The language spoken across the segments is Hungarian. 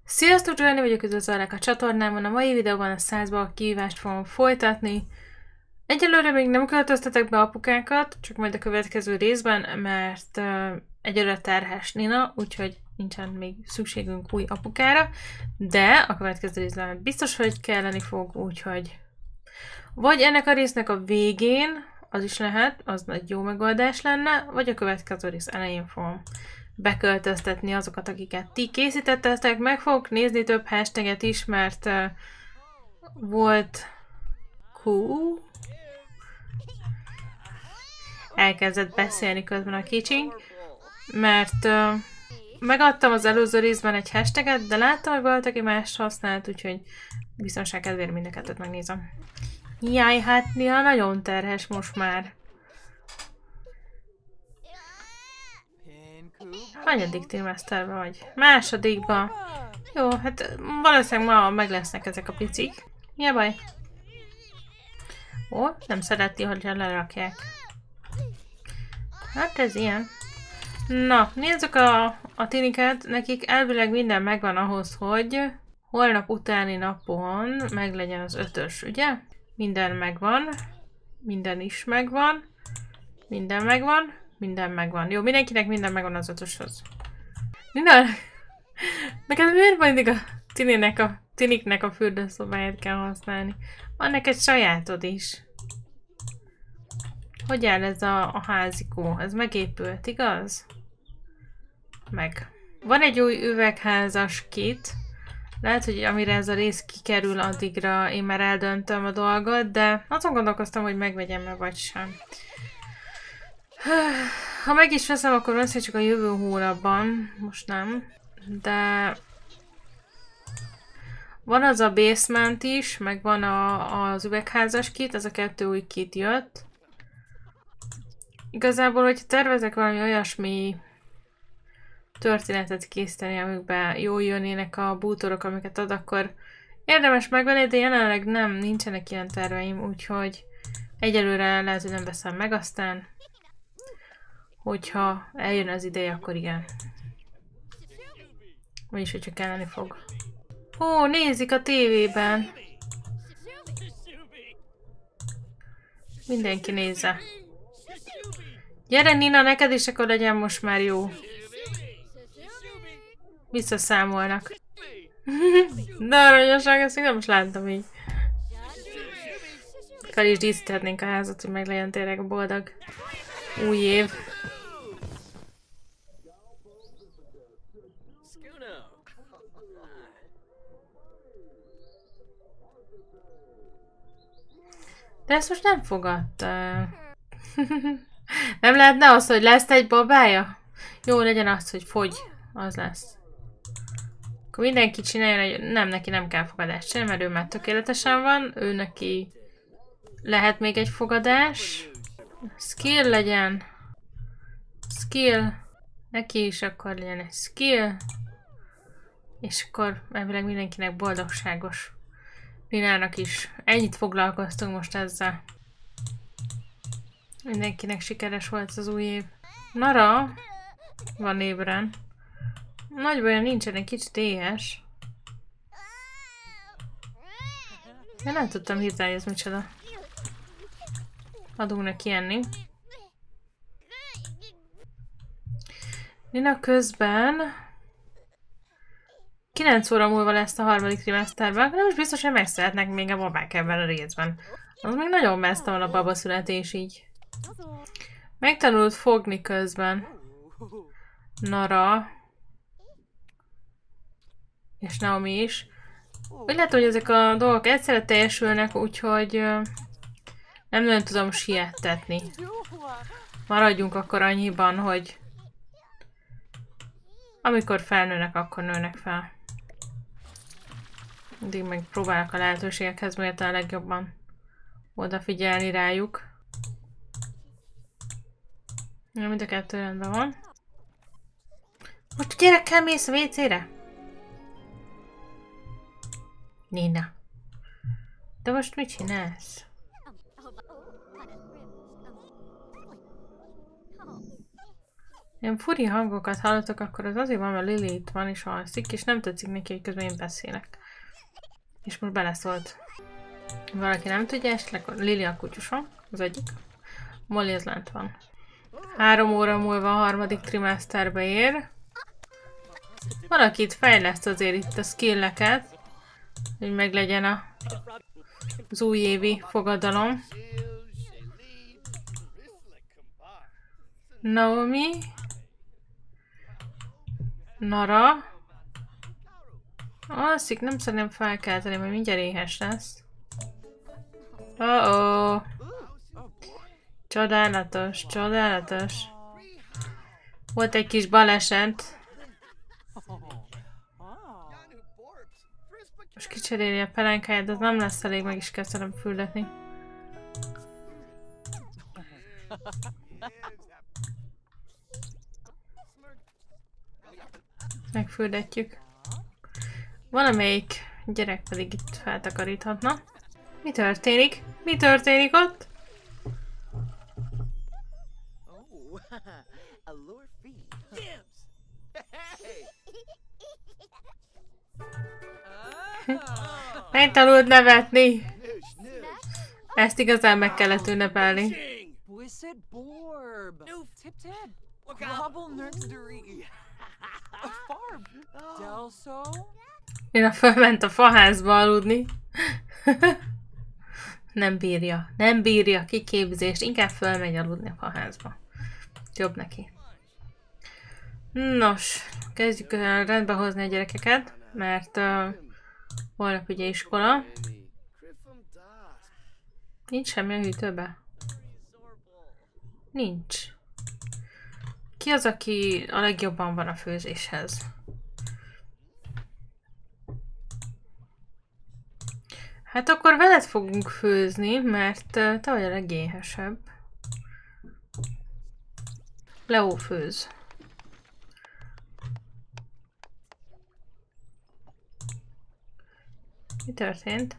Sziasztok, Joanny vagyok, üdvözöllek a csatornámon. A mai videóban a 100-ból kihívást fogom folytatni. Egyelőre még nem költöztetek be apukákat, csak majd a következő részben, mert egyelőre terhes Nina, úgyhogy nincsen még szükségünk új apukára, de a következő részben biztos, hogy kelleni fog, úgyhogy vagy ennek a résznek a végén, az is lehet, az egy jó megoldás lenne, vagy a következő rész elején fogom beköltöztetni azokat, akiket ti készítettetek. Meg fogok nézni több hashtaget is, mert volt elkezdett beszélni közben a kicsink, mert megadtam az előző részben egy hashtaget, de láttam, hogy volt, aki mást használt, úgyhogy biztonság kedvéért mind a kettőt megnézem. Jaj, hát néha nagyon terhes most már. Hanyadik trimeszterben vagy? Másodikban. Jó, hát valószínűleg ma meg lesznek ezek a picik. Mi a baj? Ó, nem szereti, hogy lerakják. Hát ez ilyen. Na, nézzük a tiniket. Nekik elvileg minden megvan ahhoz, hogy holnap utáni napon meglegyen az 5-ös, ugye? Minden megvan. Minden is megvan. Minden megvan. Minden megvan. Jó, mindenkinek minden megvan az 5-öshöz. Nina, neked miért mindig a tiniknek a fürdőszobáját kell használni? Van neked sajátod is. Hogy áll ez a házikó? Ez megépült, igaz? Meg. Van egy új üvegházas kit. Lehet, hogy amire ez a rész kikerül, addigra én már eldöntöm a dolgot, de azon gondolkoztam, hogy megvegyem-e vagy sem. Ha meg is veszem, akkor lesz csak a jövő hónapban. Most nem. De van az a basement is, meg van az üvegházas kit, ez a 2 új kit jött. Igazából, hogyha tervezek valami olyasmi történetet készíteni, amikben jól jönnének a bútorok, amiket ad, akkor érdemes megvenni, de jelenleg nincsenek ilyen terveim, úgyhogy egyelőre lehet, hogy nem veszem meg, aztán hogyha eljön az ideje, akkor igen. Vagyis, hogyha kelleni fog. Ó, nézik a tévében. Mindenki nézze. Gyere Nina, neked is akkor legyen most már jó. Visszaszámolnak. De aranyoság, ezt még nem is láttam így. Fel is díszíthetnénk a házat, hogy meg legyen tényleg boldog új év. De ezt most nem fogadta. Nem lehetne az, hogy lesz egy babája? Jó, legyen az, hogy fogy. Az lesz. Akkor mindenki csináljon egy... Nem, neki nem kell fogadást csinálni, mert ő már tökéletesen van. Ő neki lehet még egy fogadás. Skill legyen. Skill. Neki is akkor legyen egy skill. És akkor elvileg mindenkinek boldogságos. Ninának is. Ennyit foglalkoztunk most ezzel. Mindenkinek sikeres volt az új év. Nara van ébren. Nagy bajon nincsen, egy kicsit éhes. Én nem tudtam hirtelen, hogy ez micsoda. Adunk neki enni. Nina közben 9 óra múlva lesz a 3. trimeszterben, nem is biztos, hogy megszületnek még a babák ebben a részben. Az még nagyon messze van a babaszületés így. Megtanult fogni közben. Nara. És Naomi is. Úgy lehet, hogy ezek a dolgok egyszerre teljesülnek, úgyhogy nem nagyon tudom siettetni. Maradjunk akkor annyiban, hogy amikor felnőnek, akkor nőnek fel. Mindig meg próbálok a lehetőségekhez mérte a legjobban odafigyelni rájuk. Mind a kettő rendben van. Most a gyerekkel mész a WC-re? Nina. De most mit csinálsz? Ilyen furi hangokat hallottak, akkor az azért van, mert Lily itt van és alszik, és nem tetszik neki, hogy közben én beszélek. És most beleszólt. Valaki nem tudja, esetleg Lily a kutyusom, az egyik. Molly az lent van. 3 óra múlva a harmadik trimesterbe ér. Valaki itt fejleszt azért itt a skilleket, hogy meglegyen az újévi fogadalom. Naomi. Nara. Alszik, nem szeretném felkelteni, mert mindjárt éhes lesz. Oh-oh. Csodálatos, csodálatos. Volt egy kis baleset. Most kicseréli a pelenkáját, de az nem lesz elég, meg is kezdtem fürdetni. Megfürdetjük. Valamelyik gyerek pedig itt feltakaríthatna. Mi történik? Mi történik ott? Megtanult nevetni. Ezt igazán meg kellett ünnepelni. Én fölment a faházba aludni. Nem bírja. Nem bírja kiképzést. Inkább fölmegy aludni a faházba. Jobb neki. Nos, kezdjük rendbe hozni a gyerekeket, mert holnap ugye iskola. Nincs semmi a hűtőbe? Nincs. Ki az, aki a legjobban van a főzéshez? Hát akkor veled fogunk főzni, mert te vagy a legéhesebb. Leo főz. Mi történt?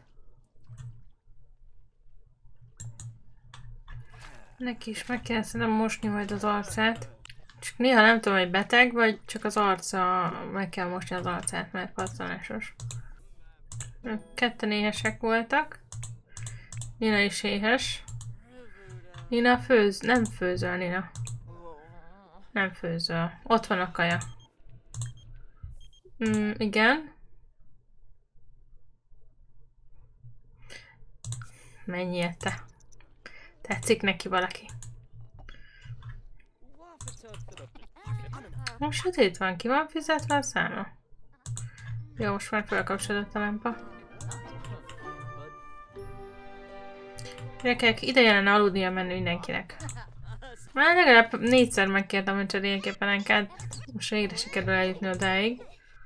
Neki is meg kell szerintem mosni majd az arcát. Csak néha nem tudom, hogy beteg, vagy csak az arca, meg kell mosni az arcát, mert pattanásos. Ketten éhesek voltak. Nina is éhes. Nina főz. Nem főzöl, Nina. Nem főzöl. Ott van a kaja. Igen. Menjél te. Tetszik neki valaki. Most sötét van, ki van fizetve a száma? Jó, most már felkapcsolódott a lámpa. Gyerekek, ide lenne aludnia menni mindenkinek. Már legalább 4-szer megkértem, hogy cseréljek a pelenkát. Most végre sikerül eljutni odáig.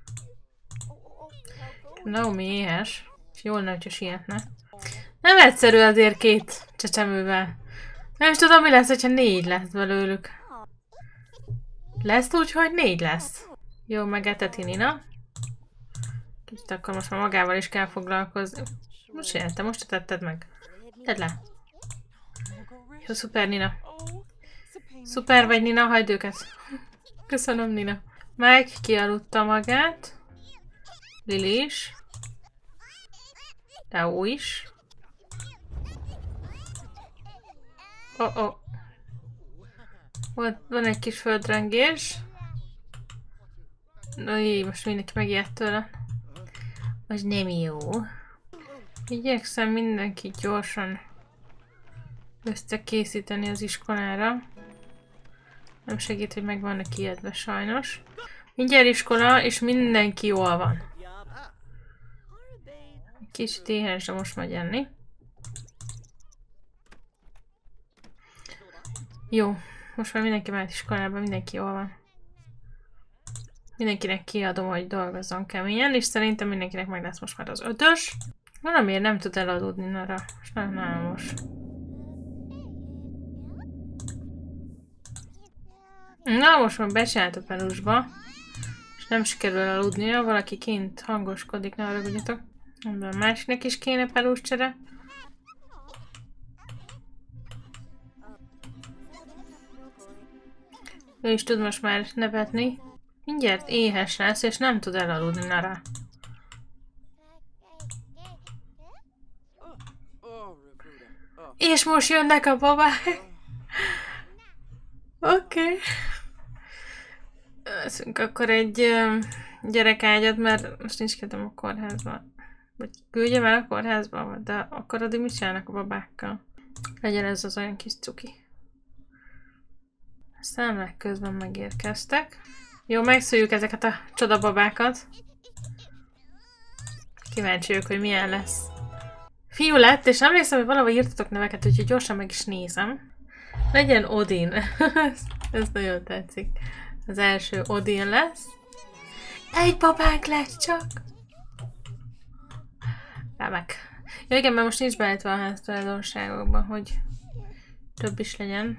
Naomi éhes. És jól lenne, hogyha sietne. Nem egyszerű azért 2 csecsemővel. Nem is tudom, mi lesz, hogyha 4 lesz belőlük. Lesz úgy, hogy 4 lesz. Jó, megeteti Nina. Kicsit akkor most már magával is kell foglalkozni. Most jelente, most tetted meg. Tedd le. Jó, szuper Nina. Szuper vagy Nina, hagyd őket. Köszönöm Nina. Mike kialudta magát. Lily is. Leo is. Oh. Van egy kis földrengés. Most mindenki megijedt tőle. Most nem jó. Igyekszem mindenki gyorsan összekészíteni az iskolára. Nem segít, hogy meg vannak ijedve sajnos. Mindjárt iskola, és mindenki jól van. Kicsit éhes, de most megy enni. Jó, most már mindenki mehet iskolába, mindenki jól van. Mindenkinek kiadom, hogy dolgozzon keményen, és szerintem mindenkinek meg lesz most már az 5-ös. Valamiért nem tud eladódni Nara. Sajnálom. Na, most már becsinált a pelusba. És nem sikerül elaludnia, valaki kint hangoskodik, ne haragudjatok. A másiknek is kéne peluscsere. Ő is tud most már nevetni. Mindjárt éhes lesz, és nem tud elaludni, Nara. És most jönnek a babák. Oké. Veszünk akkor egy gyerekágyat, mert most nincs kedvem a kórházba. Vagy küldjem el a kórházba, de akkor addig mit csinálnak a babákkal? Legyen ez az olyan kis cuki. Aztán legközben megérkeztek. Jó, megszüljük ezeket a csodababákat. Kíváncsi vagyok, hogy milyen lesz. Fiú lett, és emlékszem, hogy valahol írtatok neveket, úgyhogy gyorsan meg is nézem. Legyen Odin. Ez nagyon tetszik. Az első Odin lesz. Egy babánk lesz csak! Remek. Ja igen, mert most nincs beállítva a háztulajdonságokban, hogy több is legyen.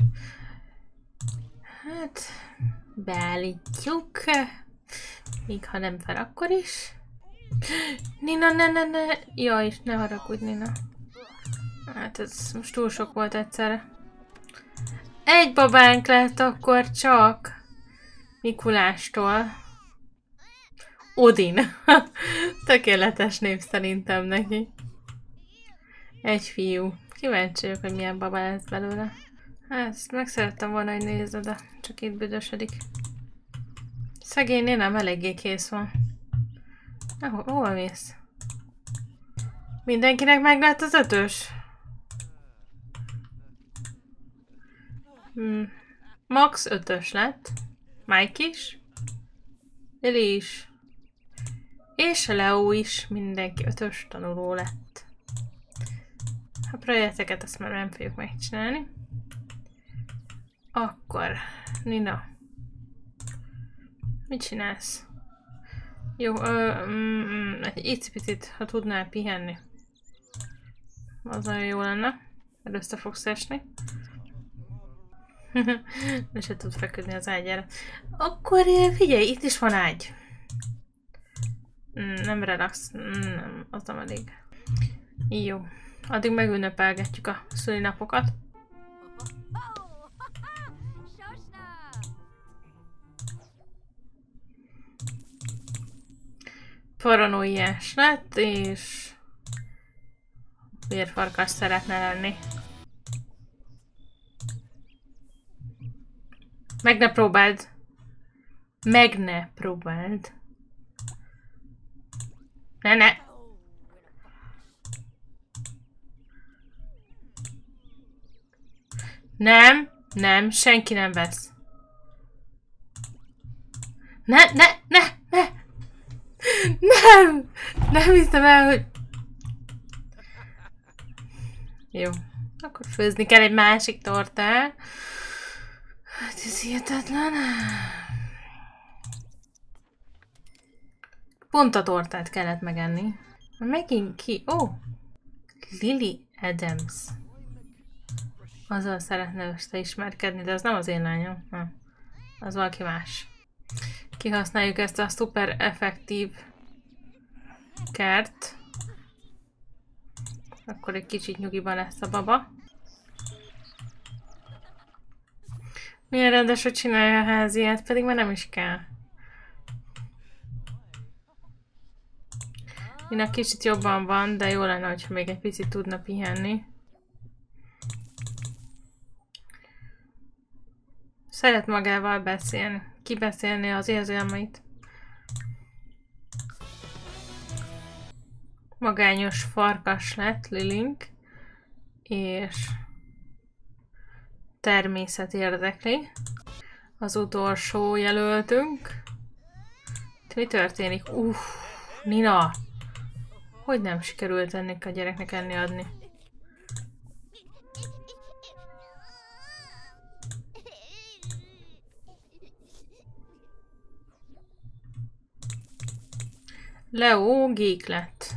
Hát, beállítjuk. Még ha nem fel, akkor is. Nina, ne. Jaj, ne haragudj, Nina. Hát ez most túl sok volt egyszerre. Egy babánk lett akkor csak. Mikulástól. Odin. Tökéletes név szerintem neki. Egy fiú. Kíváncsi vagyok, hogy milyen baba lesz belőle. Hát ezt meg szerettem volna, hogy nézd, de csak itt büdösödik. Szegény Nina eléggé kész van. Hova mész? Mindenkinek meg lett az 5-ös? Max 5-ös lett. Mike is. Lily is. És Leo is. Mindenki 5-ös tanuló lett. A projekteket azt már nem fogjuk megcsinálni. Akkor, Nina. Mit csinálsz? Jó, egy icipicit, ha tudnál pihenni. Az nagyon jó lenne, mert össze fogsz esni. De se tud feküdni az ágyára. Akkor figyelj, itt is van ágy. Nem relax, nem, az nem elég. Jó, addig megünnepelgetjük a szülinapokat. Paranoiás lett, és vérfarkas szeretne lenni. Meg ne próbáld! Meg ne próbáld! Ne! Nem, senki nem vesz. Ne! Nem hiszem el, hogy... Jó. Akkor főzni kell egy másik tortát. Hát ez hihetetlen. Pont a tortát kellett megenni. Megint ki? Lily Adams. Azzal szeretne összeismerkedni, de az nem az én lányom. Nem. Az valaki más. Kihasználjuk ezt a szuper effektív kert. Akkor egy kicsit nyugiban lesz a baba. Milyen rendes, hogy csinálja a háziát, pedig már nem is kell. Nina kicsit jobban van, de jó lenne, hogyha még egy picit tudna pihenni. Szeret magával beszélni, kibeszélni az érzelmeit. Magányos farkas lett Lilink, és természet érdekli. Az utolsó jelöltünk. Mi történik? Nina! Hogy nem sikerült ennek a gyereknek enni adni? Leo geek lett.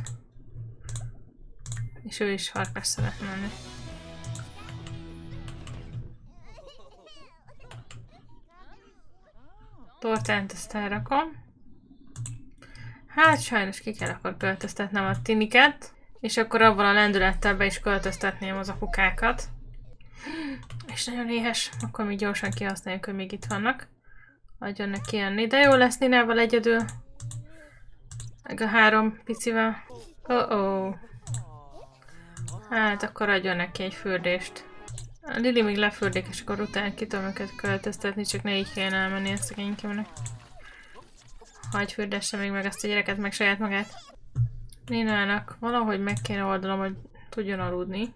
És ő is farkas szeret menni. Tortánt ezt elrakom. Hát sajnos ki kell akkor költöztetnem a tiniket. És akkor avval a lendülettel be is költöztetném az apukákat. És nagyon éhes. Akkor még gyorsan kihasználjuk, hogy még itt vannak. Adjon neki enni. De jó lesz Ninával egyedül. Meg a 3 picivel. Oh-oh. Hát akkor adjon neki egy fürdést. A Lili még lefürdék, és akkor utána ki tudom őket költöztetni, csak ne így kellene elmenni a szegénykémnek. Hagyj fürdesse még meg ezt a gyereket, meg saját magát. Ninának valahogy meg kéne oldanom, hogy tudjon aludni.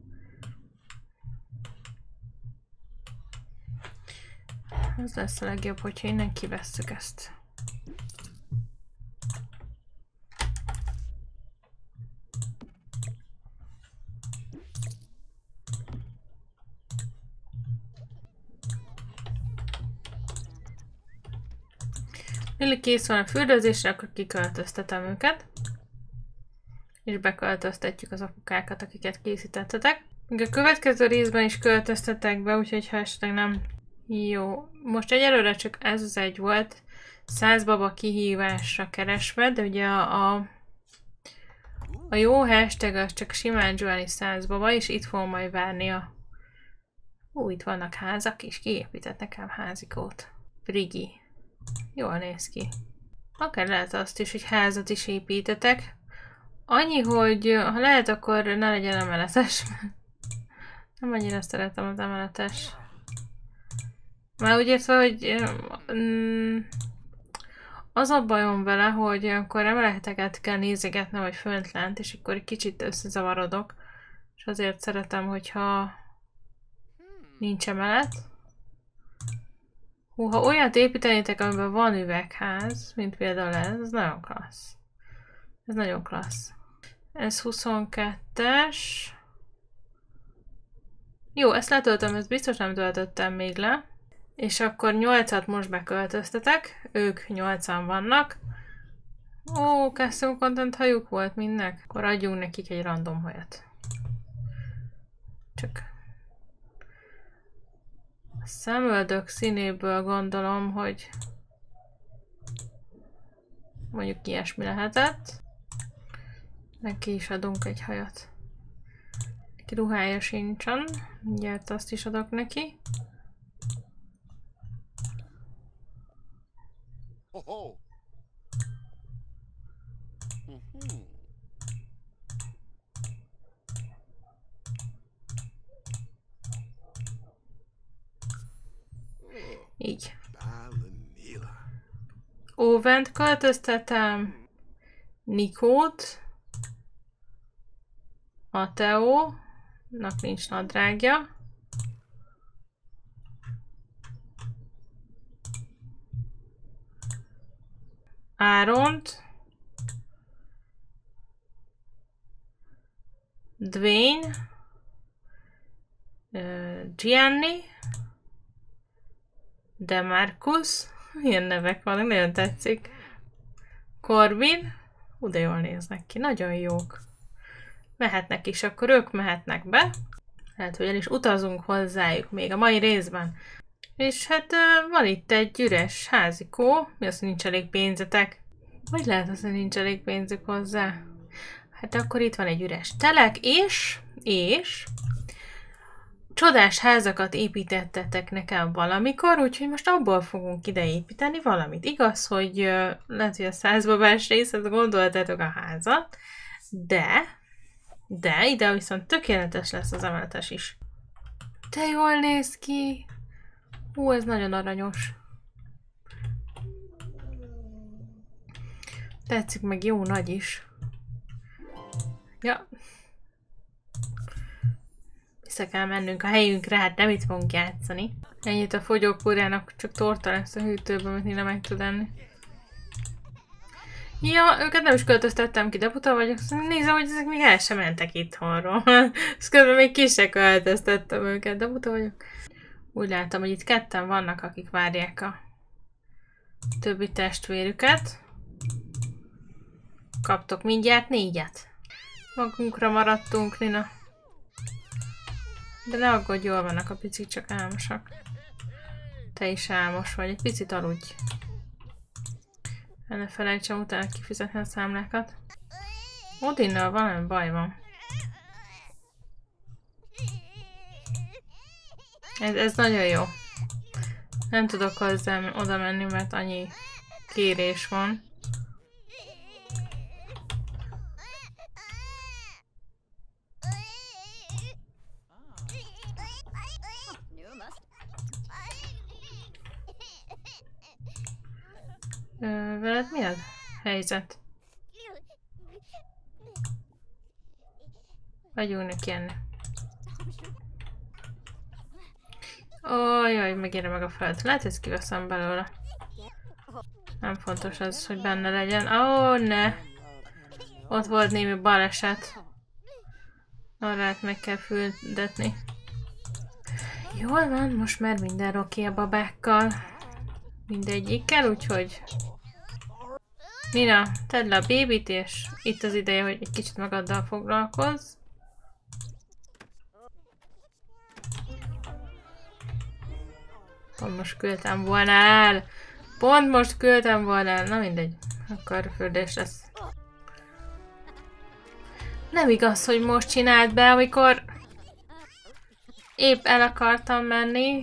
Ez lesz a legjobb, hogyha innen kivesszük ezt. Lili kész van a fürdőzésre, akkor kiköltöztetem őket. És beköltöztetjük az apukákat, akiket készítettetek. Még a következő részben is költöztetek be, úgyhogy ha esetleg nem... Jó, most egyelőre csak ez az egy volt. 100 baba kihívásra keresve, de ugye a jó hashtag az csak simán Joanny 100 baba, és itt fogom majd várni a... itt vannak házak, és kiépített nekem házikót. Brigi. Jól néz ki. Akár lehet azt is, hogy házat is építetek. Annyi, hogy ha lehet, akkor ne legyen emeletes. Nem annyira szeretem az emeletes. Már úgy értve, hogy az a bajom vele, hogy akkor emeleteket kell nézegetnem, vagy fönt lent, és akkor egy kicsit összezavarodok. És azért szeretem, hogyha nincs emelet. Ha olyat építenétek, amiben van üvegház, mint például ez nagyon klassz. Ez nagyon klassz. Ez 22-es. Jó, ezt letöltöm, ezt biztos nem töltöttem még le. És akkor 8-at most beköltöztetek. Ők 8-an vannak. Ó, custom content hajuk volt mindnek. Akkor adjunk nekik egy random hajat. Csak... A szemöldök színéből gondolom, hogy... Mondjuk ilyesmi lehetett. Neki is adunk egy hajat. Neki ruhája sincsen. Mindjárt azt is adok neki. Így. Óvent költöztetem. Nikót. Mateónak nincs nadrágja. Áront. Dwayne. Gianni. Demarcus. Ilyen nevek vannak, nagyon tetszik. Corbin. De jól néznek ki, nagyon jók. Mehetnek is, akkor ők mehetnek be. Lehet, hogy el is utazunk hozzájuk még a mai részben. És hát van itt egy üres házikó. Mi az, hogy nincs elég pénzetek? Vagy lehet az, hogy nincs elég pénzük hozzá? Hát akkor itt van egy üres telek, és csodás házakat építettetek nekem valamikor, úgyhogy most abból fogunk ide építeni valamit. Igaz, hogy lehet, hogy a 100 babás részet gondoltátok a házat, de ide viszont tökéletes lesz az emeletes is. De jól néz ki! Hú, ez nagyon aranyos. Tetszik, meg jó nagy is. Ja. Vissza kell mennünk a helyünkre, hát nem itt fogunk játszani. Ennyit a fogyókúrának, csak torta lesz a hűtőben, amit Nina meg tud enni. Ja, őket nem is költöztettem ki, de buta vagyok. Nézem, hogy ezek még el sem mentek itthonról. Ezt közben még ki se költöztettem őket, de buta vagyok. Úgy látom, hogy itt ketten vannak, akik várják a többi testvérüket. Kaptok mindjárt 4-et. Magunkra maradtunk, Nina. De ne aggódj, jól vannak a picik, csak álmosak. Te is álmos vagy, egy picit aludj. Ne felejtsem utána kifizetni a számlákat. Odinnal valami baj van. Ez nagyon jó. Nem tudok hozzám oda menni, mert annyi kérés van. Veled mi a helyzet? Vagyunk neki ennek. Ó, jaj, megérem meg a feladatot. Lehet, hogy ezt kiveszem belőle. Nem fontos az, hogy benne legyen. Ó, ne! Ott volt némi baleset. Arrát meg kell füldetni. Jól van, most már minden oké a babákkal. Mindegyikkel, úgyhogy... Nina, tedd le a bébit, és itt az ideje, hogy egy kicsit magaddal foglalkozz. Pont most küldtem volna el. Pont most küldtem volna el. Na mindegy. Akkor fürdés lesz. Nem igaz, hogy most csináld be, amikor épp el akartam menni.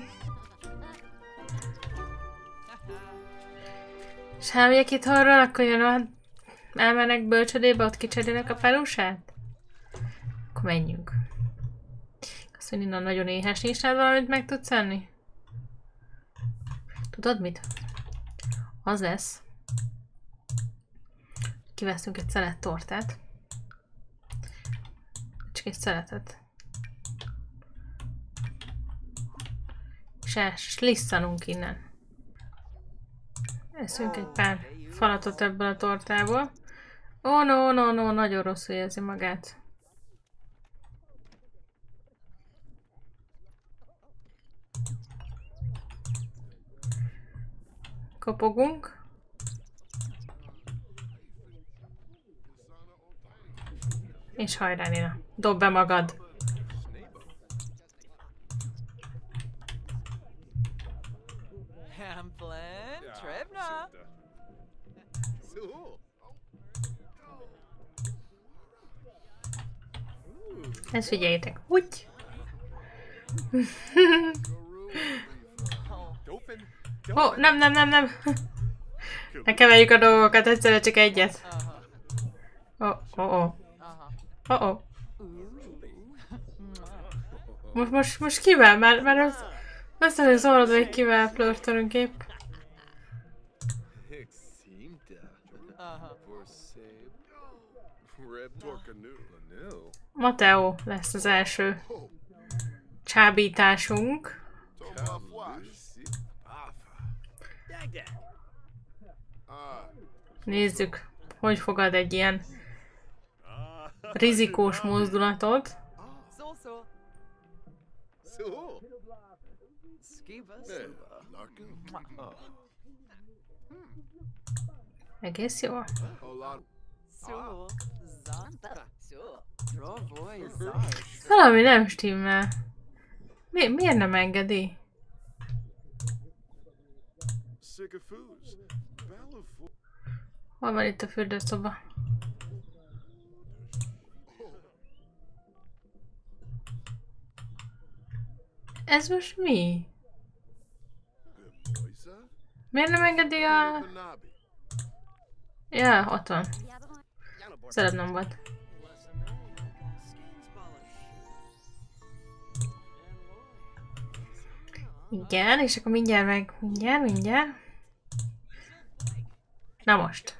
És ha megyek itt arról, akkor jön elmennek bölcsödébe, ott kicserélek a pelusát? Akkor menjünk. Azt mondja, Nina nagyon éhes, nincs rád valamit meg tudsz enni? Tudod mit? Az lesz. Kiveszünk egy szelet tortát. Csak egy szeletet. És lisszanunk innen. Eszünk egy pár falatot ebből a tortából. Ó, no, nagyon rosszul érzi magát. Kopogunk. És hajrá, Nina. Dobd be magad. Ezt figyeljétek. Úgy. Ó, nem. Ne keverjük a dolgokat, egyszerűen csak egyet. Ó. Most kivel? Már azt nem szólod, hogy kivel flörtölünk épp. Mateo lesz az első csábításunk. Nézzük, hogy fogad egy ilyen rizikós mozdulatot. Egész jó. Valami nem stimmel. Miért nem engedi? Hol van itt a fürdőszoba? Ez most mi? Miért nem engedi a... Ja, ott van. Szerep nem volt. Igen, és akkor mindjárt mindjárt. Na most.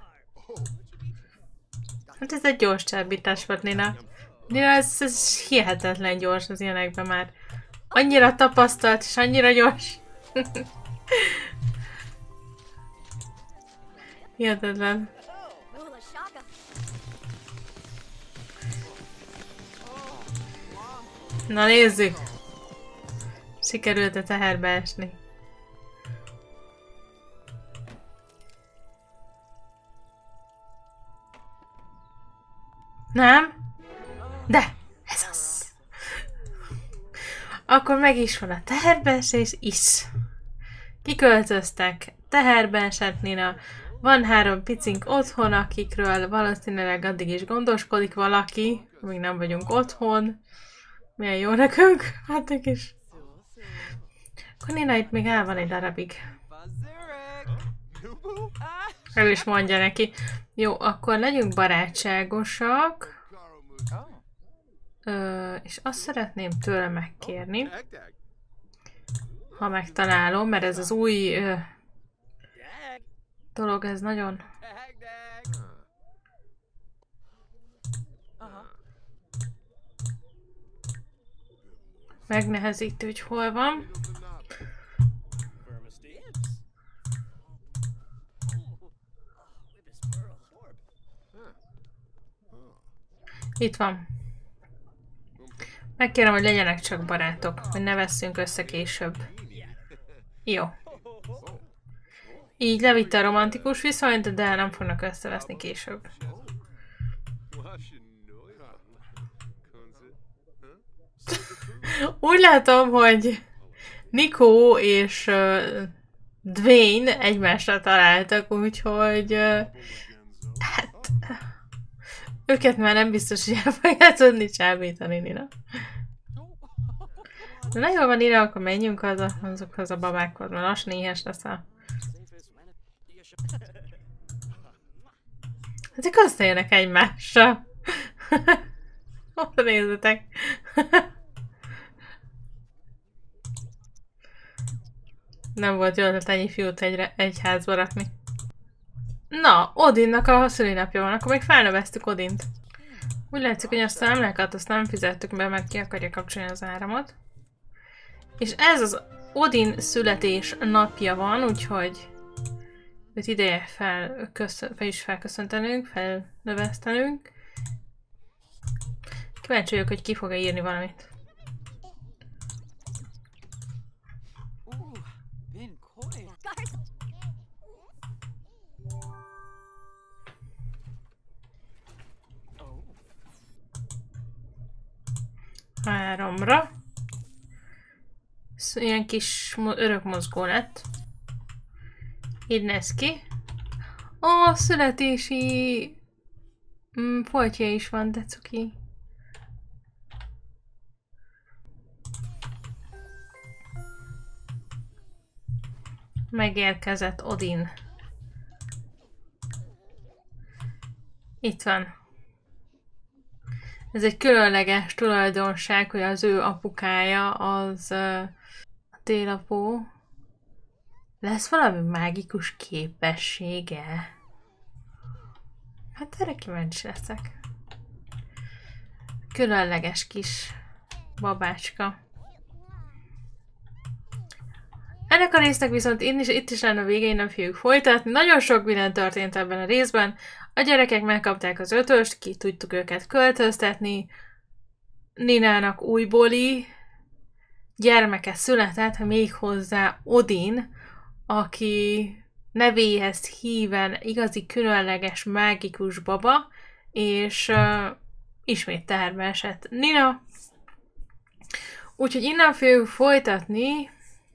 Hát ez egy gyors csábítás volt, Nina. Nina, ez hihetetlen gyors az ilyenekben már. Annyira tapasztalt és annyira gyors. Hihetetlen. Na nézzük. Sikerült a teherbe esni. Nem? De! Ez az! Akkor meg is van a teherbeesés is. Kiköltöztek. Teherbe esett Nina. Van 3 picink otthon, akikről valószínűleg addig is gondoskodik valaki. Még nem vagyunk otthon. Milyen jó nekünk. Hát egy kis Akkor Nina itt még el van egy darabig. El is mondja neki. Jó, akkor legyünk barátságosak. És azt szeretném tőle megkérni, ha megtalálom, mert ez az új dolog, ez nagyon... megnehezítő, hogy hol van. Itt van. Megkérem, hogy legyenek csak barátok, hogy ne vesszünk össze később. Jó. Így levitte a romantikus viszonyt, de nem fognak összeveszni később. Úgy látom, hogy Nico és Dwayne egymásra találtak, úgyhogy hát őket már nem biztos, hogy el fogja tudni csábítani, Nina. De na jól van, Nina, akkor menjünk azokhoz a babákhoz, mert lassan éhes leszel. Ezek összejönnek egymásra. Ott nézzetek. Nem volt jó ötlet ennyi fiút egy házba rakni. Na, Odinnak a szülinapja van, akkor még felneveztük Odint. Úgy látszik, hogy azt a számlákat azt nem fizettük be, mert ki akarja kapcsolni az áramot. És ez az Odin születés napja van, úgyhogy őt ideje fel is felköszöntenünk, felnövesztenünk. Kíváncsi vagyok, hogy ki fog-e írni valamit. Háromra. Ilyen kis örökmozgó lett. Így néz ki. Ó, születési foltja is van, de cuki. Megérkezett Odin. Itt van. Ez egy különleges tulajdonság, hogy az ő apukája az a télapó. Lesz valami mágikus képessége? Hát erre kíváncsi leszek. Különleges kis babácska. Ennek a résznek viszont itt is lenne a végén, nem fogjuk folytatni. Nagyon sok minden történt ebben a részben. A gyerekek megkapták az 5-öst, ki tudtuk őket költöztetni. Ninának újbóli gyermeke született, méghozzá Odin, aki nevéhez híven igazi különleges mágikus baba, és ismét teherbe esett Nina. Úgyhogy innen fogjuk folytatni,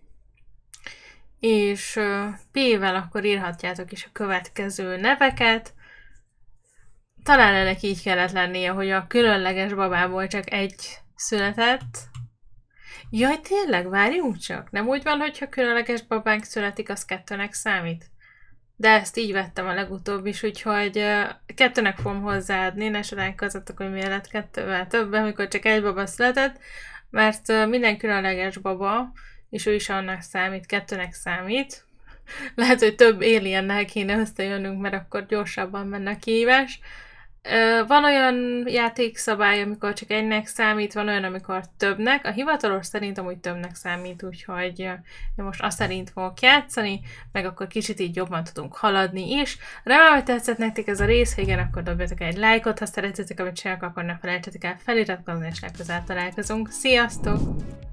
és P-vel akkor írhatjátok is a következő neveket. Talán ennek így kellett lennie, hogy a különleges babából csak egy született. Jaj, tényleg, várjunk csak. Nem úgy van, hogyha különleges babánk születik, az 2-nek számít? De ezt így vettem a legutóbb is, úgyhogy 2-nek fogom hozzáadni, ne soránkozzatok, hogy miért lett 2-vel több, amikor csak egy baba született, mert minden különleges baba, és ő is annak számít, 2-nek számít. Lehet, hogy több aliennel kéne összejönnünk, mert akkor gyorsabban menne a kihívás. Van olyan játékszabály, amikor csak 1-nek számít, van olyan, amikor többnek. A hivatalos szerint amúgy többnek számít, úgyhogy én most azt szerint fogok játszani, meg akkor kicsit így jobban tudunk haladni is. Remélem, hogy tetszett nektek ez a rész, ha igen, akkor dobjatok egy lájkot, ha szeretnétek, amit csinálok, akkor ne felejtsetek el feliratkozni, és legközelebb találkozunk. Sziasztok!